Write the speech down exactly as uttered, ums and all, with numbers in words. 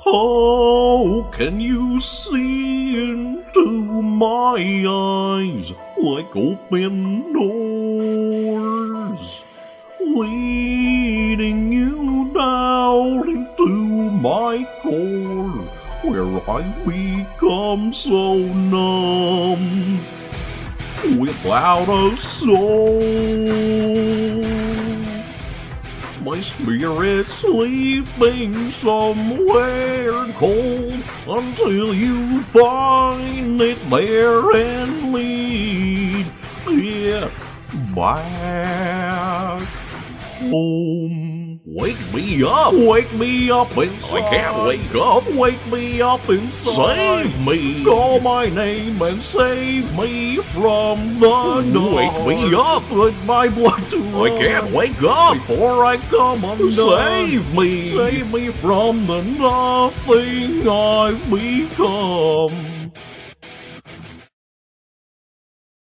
How can you see into my eyes like open doors, leading you down into my core, where I've become so numb, without a soul? My spirit's sleeping somewhere cold until you find it there and lead it back home. Wake me up, wake me up inside. I can't wake up, wake me up inside. Save me, call my name and save me from the dark. Wake me up with my blood to run. I can't wake up before I come undone. Save me, save me from the nothing I've become.